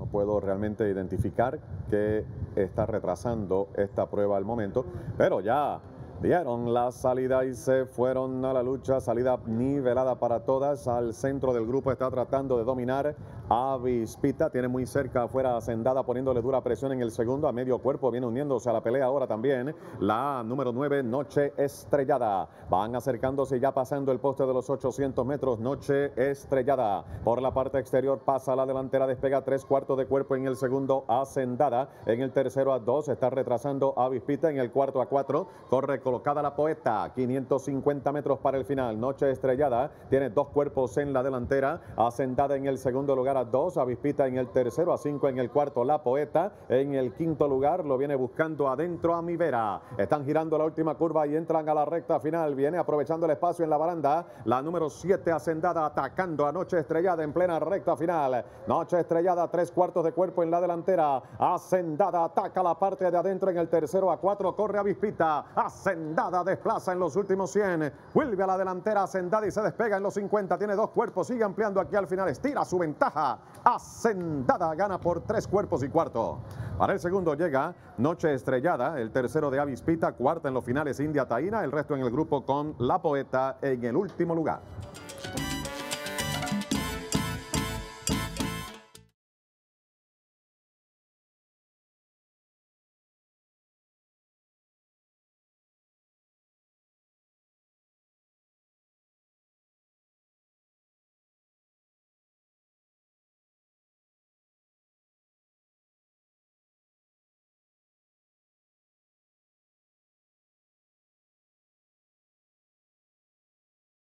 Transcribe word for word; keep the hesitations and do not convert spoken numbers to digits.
puedo realmente identificar qué está retrasando esta prueba al momento, pero ya dieron la salida y se fueron a la lucha, salida nivelada para todas. Al centro del grupo está tratando de dominar Avispita, tiene muy cerca afuera Hacendada poniéndole dura presión en el segundo, a medio cuerpo viene uniéndose a la pelea ahora también la número nueve, Noche Estrellada. Van acercándose ya pasando el poste de los ochocientos metros, Noche Estrellada. Por la parte exterior pasa la delantera, despega tres cuartos de cuerpo en el segundo, Hacendada. En el tercero a dos, está retrasando Avispita. En el cuarto a cuatro, corre colocada la Poeta, quinientos cincuenta metros para el final. Noche Estrellada tiene dos cuerpos en la delantera, Hacendada en el segundo lugar a dos, Avispita en el tercero, a cinco en el cuarto, la Poeta en el quinto lugar, lo viene buscando adentro a Mivera. Están girando la última curva y entran a la recta final, viene aprovechando el espacio en la baranda, la número siete, Hacendada, atacando a Noche Estrellada en plena recta final. Noche Estrellada, tres cuartos de cuerpo en la delantera, Hacendada ataca la parte de adentro en el tercero a cuatro, corre Avispita, Hacendada desplaza en los últimos cien, vuelve a la delantera Hacendada y se despega en los cincuenta, tiene dos cuerpos, sigue ampliando aquí al final, estira su ventaja, Hacendada gana por tres cuerpos y cuarto. Para el segundo llega Noche Estrellada, el tercero de Avispita, cuarta en los finales India Taína, el resto en el grupo con la Poeta en el último lugar.